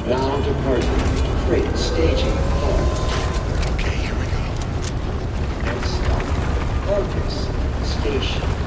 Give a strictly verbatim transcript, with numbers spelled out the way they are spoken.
Now departing. Freight staging car. Okay, here we go. Next stop, Argus Station.